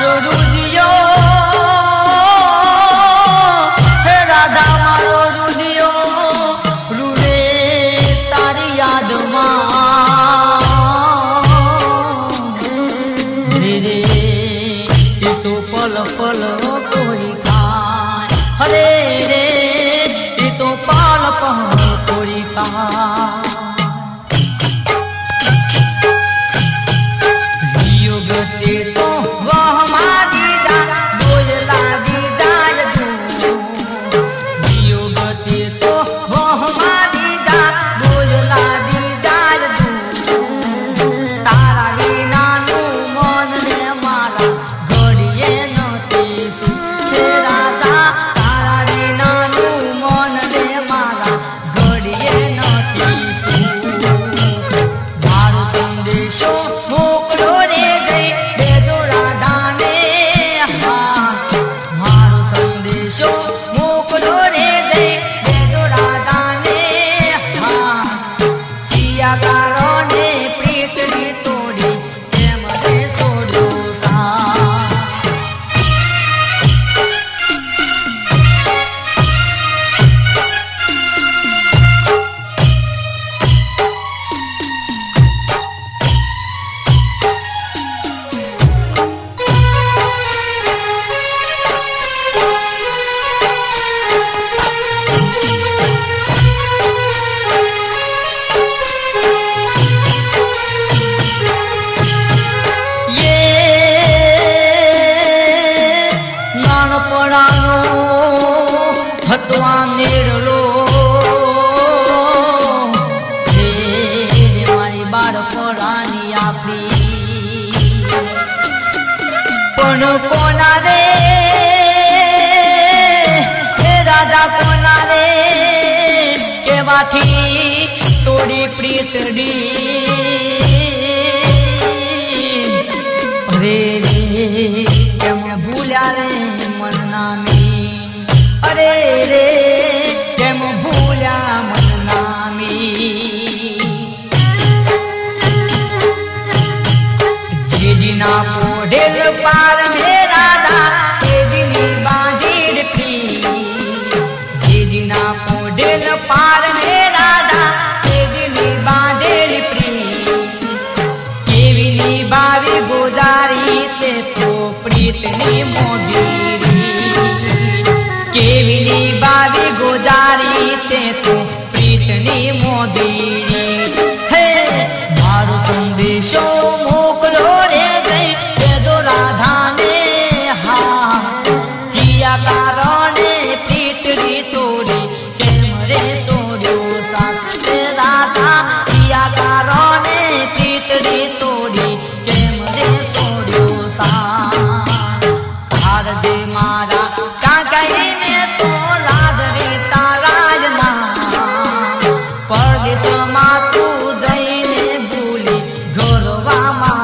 मारो रुदियो हे राधा मारो रुदियो रुरे तारी याद रे रे ये तो पल पल कोई खाए हरे रे ये तो पल पल कोई खाए तो वह मादी दा बोला दीदा जियो गति तो वह मादी दा बोला दीदा तारा लीना नु मन ने मारा घड़िए नती सु राधा तारा लीना नु मन ने मारा घड़िए नती सु मारो संदेशो मोकलो रे मोकलो रे दे दो राधा ने जिया कारणे प्रीतड़ी तोड़ी केम रे सोड्यो सा नेड़लो मारी बाड़ परानी आपी पण कोना रे राजा कोना रे केवाथी तोड़ी प्रीतड़ी अरे रे केम भूल्या रे मन नामी अरे रे केम भूल्या मन नामी जेदिना पोढेल पार में राधा तेदिनी बांधीर प्री जेदिना पोढेल पार में राधा तेदिनी बांधेल प्री केविनी बावी गोजारी ते तो प्रीतनी मोदीरी केविनी बावी गोजारी ते तू प्रीतनी मोदीरी हे मारो संदेशो मोकलो रे दे दो राधा ने जिया कारणे प्रीतड़ी तोड़ी केम रे सोड्यो सा राधा जिया कारणे प्रीतड़ी तोड़ी केम रे सोड्यो सा हार दे मारा काकई में तो राधरी ताराजना परदेश मा तू जईने भूली घरवा मा